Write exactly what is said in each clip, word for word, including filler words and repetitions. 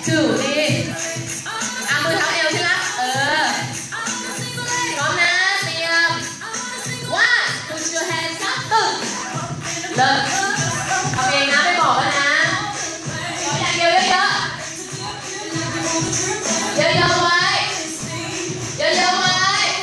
two นี่อ่ะมือเท้าเอวใช่ไหมเออพร้อมนะเตรียม one put your hands up ตึ้งเลิกเอาเองนะไม่บอกแล้วนะอย่างเดียวเยอะๆเยอะๆไว้เยอะๆไว้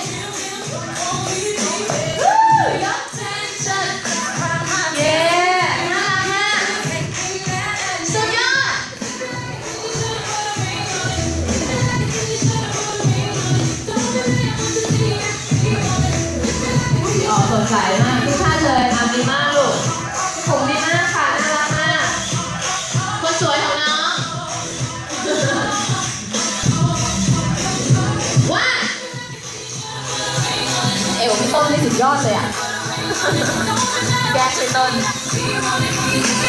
สดใสมากทุกท่านเลยทำดีมากลูกผมดีมากค่ะน่ารักมากคนสวยของน้องว้าเอวพี่ต้นนี่สุดยอดเลยอ่ะแกพี่ต้น